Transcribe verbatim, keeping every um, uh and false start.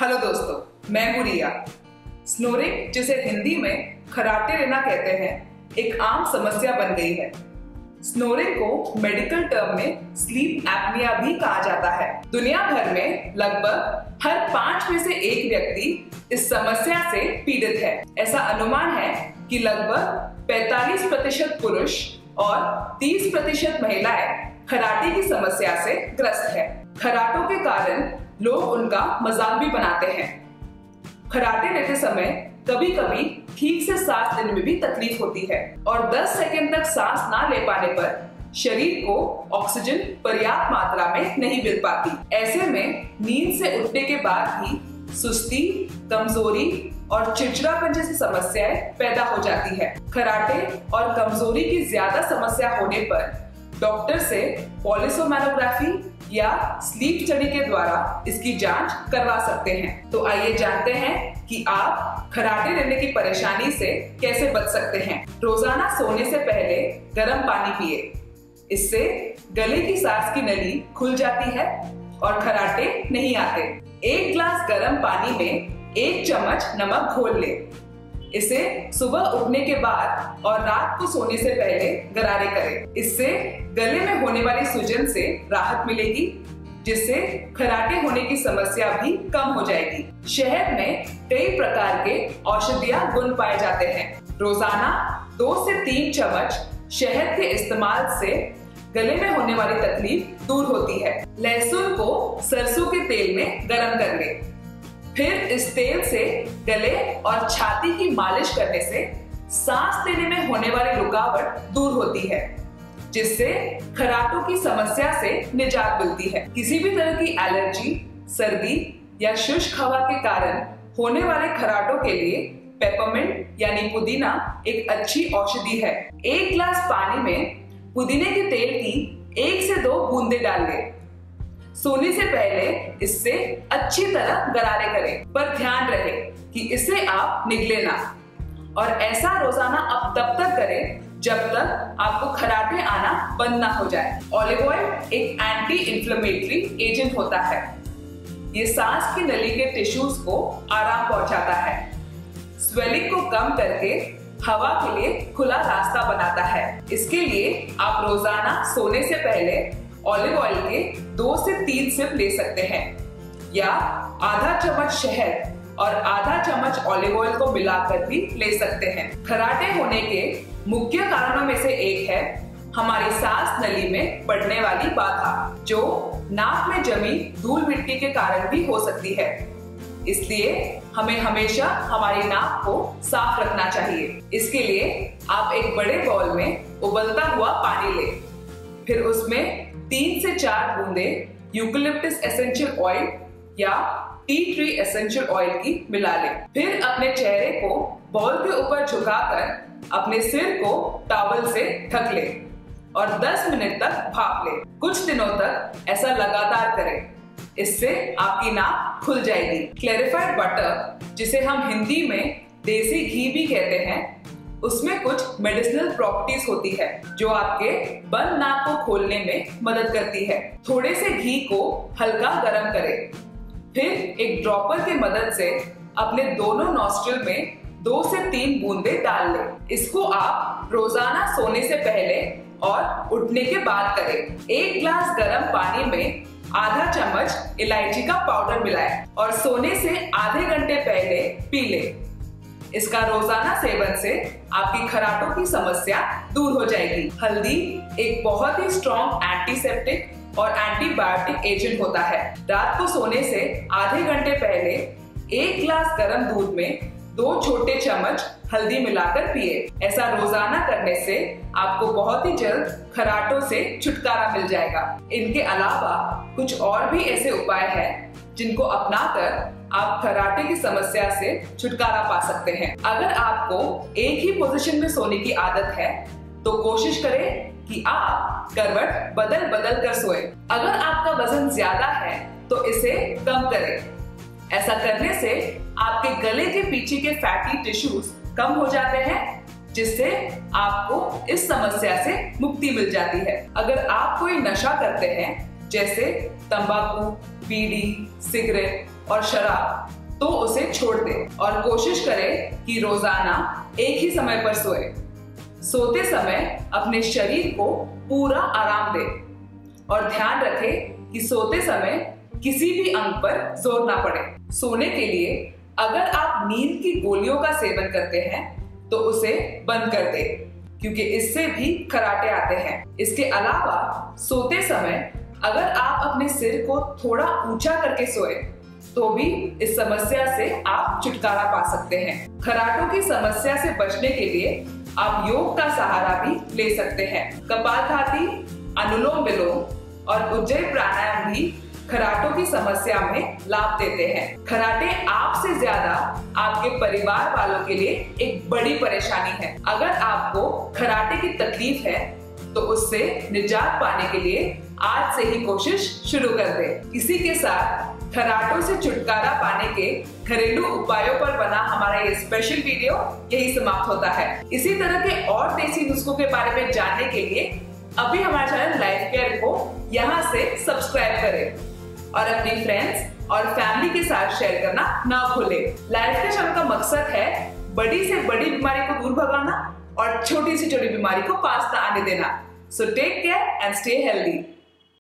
Hello दोस्तों, मैं हूं रिया। स्नोरिंग, जिसे हिंदी में खराटे लेना कहते हैं, एक आम समस्या बन गई है। स्नोरिंग को मेडिकल टर्म में स्लीप एपनिया भी कहा जाता है। दुनिया भर में लगभग हर पांच में से एक व्यक्ति इस समस्या से पीड़ित है। ऐसा अनुमान है कि लगभग पैंतालीस प्रतिशत पुरुष और तीस प्रतिशत महिलाएं खराटे की समस्या से ग्रस्त है। खराटों के कारण लोग उनका मजाक भी बनाते हैं। खराटे लेते समय कभी कभी ठीक से सांस लेने में भी तकलीफ होती है और दस सेकंड तक सांस ना ले पाने पर शरीर को ऑक्सीजन पर्याप्त मात्रा में नहीं मिल पाती। ऐसे में नींद से उठने के बाद ही सुस्ती, कमजोरी और चिड़चिड़ापन जैसी समस्याएं पैदा हो जाती है। खराटे और कमजोरी की ज्यादा समस्या होने पर डॉक्टर से पॉलिसोमैनोग्राफी या स्लीप स्टडी के द्वारा इसकी जांच करवा सकते हैं। तो आइए जानते हैं कि आप खराटे लेने की परेशानी से कैसे बच सकते हैं। रोजाना सोने से पहले गर्म पानी पिए। इससे गले की सांस की नली खुल जाती है और खराटे नहीं आते। एक ग्लास गर्म पानी में एक चम्मच नमक घोल ले। इसे सुबह उठने के बाद और रात को सोने से पहले गरारे करें। इससे गले में होने वाली सूजन से राहत मिलेगी, जिससे खराटे होने की समस्या भी कम हो जाएगी। शहद में कई प्रकार के औषधीय गुण पाए जाते हैं। रोजाना दो से तीन चम्मच शहद के इस्तेमाल से गले में होने वाली तकलीफ दूर होती है। लहसुन को सरसों के तेल में गरम कर ले। फिर इस तेल से गले और छाती की मालिश करने से सांस लेने में होने वाली रुकावट दूर होती है, जिससे खराटों की समस्या से निजात मिलती है। किसी भी तरह की एलर्जी, सर्दी या शुष्क हवा के कारण होने वाले खराटों के लिए पेपरमिंट यानी पुदीना एक अच्छी औषधि है। एक गिलास पानी में पुदीने के तेल की एक से दो बूंदे डाल ले। सोने से पहले इससे अच्छी तरह गरारे करें, पर ध्यान रहे कि इसे आप निगले ना, और ऐसा रोजाना अब तब तक करें जब तक आपको खराटे आना बंद ना हो जाए। ऑलिव ऑयल एक एंटी इंफ्लेमेटरी एजेंट होता है। ये सांस की नली के टिश्यूज को आराम पहुंचाता है, स्वेलिंग को कम करके हवा के लिए खुला रास्ता बनाता है। इसके लिए आप रोजाना सोने से पहले ऑलिव ऑयल के दो से तीन सिप ले सकते हैं, या आधा चम्मच शहद और आधा चम्मच ऑलिव ऑयल को मिलाकर भी ले सकते हैं। खराटे होने के मुख्य कारणों में से एक है हमारी सांस नली में पड़ने वाली बाधा, जो नाक में जमी धूल मिट्टी के कारण भी हो सकती है। इसलिए हमें हमेशा हमारी नाक को साफ रखना चाहिए। इसके लिए आप एक बड़े बाउल में उबलता हुआ पानी लें, फिर उसमें तीन से चार बूंदे यूकेलिप्टस एसेंशियल ऑयल या टी ट्री एसेंशियल ऑयल की मिला लें। फिर अपने चेहरे को बाउल के ऊपर झुकाकर अपने सिर को टॉवल से ढक लें और दस मिनट तक भाप लें। कुछ दिनों तक ऐसा लगातार करें, इससे आपकी नाक खुल जाएगी। क्लैरिफाइड बटर, जिसे हम हिंदी में देसी घी भी कहते हैं, उसमें कुछ मेडिसिनल प्रॉपर्टीज होती है जो आपके बंद नाक को खोलने में मदद करती है। थोड़े से घी को हल्का गरम करें, फिर एक ड्रॉपर की मदद से अपने दोनों नॉस्ट्रिल में दो से तीन बूंदे डाल लें। इसको आप रोजाना सोने से पहले और उठने के बाद करें। एक गिलास गर्म पानी में आधा चम्मच इलायची का पाउडर मिलाएं और सोने से आधे घंटे पहले पी लें। इसका रोजाना सेवन से आपकी खराटों की समस्या दूर हो जाएगी। हल्दी एक बहुत ही स्ट्रॉन्ग एंटीसेप्टिक और एंटीबायोटिक एजेंट होता है। रात को सोने से आधे घंटे पहले एक गिलास गर्म दूध में दो छोटे चम्मच हल्दी मिलाकर पिए। ऐसा रोजाना करने से आपको बहुत ही जल्द खराटों से छुटकारा मिल जाएगा। इनके अलावा कुछ और भी ऐसे उपाय हैं जिनको अपनाकर आप खराटे की समस्या से छुटकारा पा सकते हैं। अगर आपको एक ही पोजीशन में सोने की आदत है तो कोशिश करें कि आप करवट बदल बदल कर सोएं। अगर आपका वजन ज्यादा है तो इसे कम करें। ऐसा करने से आपके गले के पीछे के फैटी टिश्यूज कम हो जाते हैं, जिससे आपको इस समस्या से मुक्ति मिल जाती है। अगर आप कोई नशा करते हैं, जैसे तंबाकू, बीड़ी, सिगरेट और शराब तो उसे छोड़ दे और कोशिश करे कि रोजाना एक ही समय पर सोए। सोते समय अपने शरीर को पूरा आराम दे और ध्यान रखे कि सोते समय किसी भी अंग पर जोर ना पड़े। सोने के लिए अगर आप नींद की गोलियों का सेवन करते हैं तो उसे बंद कर दे, क्योंकि इससे भी खर्राटे आते हैं। इसके अलावा सोते समय अगर आप अपने सिर को थोड़ा ऊंचा करके सोए तो भी इस समस्या से आप छुटकारा पा सकते हैं। खर्राटों की समस्या से बचने के लिए आप योग का सहारा भी ले सकते हैं। कपालभाति, अनुलोम विलोम और उज्जयी प्राणायाम भी खर्राटों की समस्या में लाभ देते हैं। खर्राटे आपसे ज्यादा आपके परिवार वालों के लिए एक बड़ी परेशानी है। अगर आपको खर्राटे की तकलीफ है तो उससे निजात पाने के लिए आज से ही कोशिश शुरू कर दें। इसी के साथ खर्राटों से छुटकारा पाने के घरेलू उपायों पर बना हमारा ये स्पेशल वीडियो यही समाप्त होता है। इसी तरह के और देसी नुस्खों के बारे में जानने के लिए अभी हमारे चैनल लाइफ केयर को यहाँ से सब्सक्राइब करें और अपनी फ्रेंड्स और फैमिली के साथ शेयर करना ना भूलें। लाइफ केयर चैनल का मकसद है बड़ी से बड़ी बीमारी को दूर भगाना और छोटी से छोटी बीमारी को पास ना आने देना। So take care and stay healthy.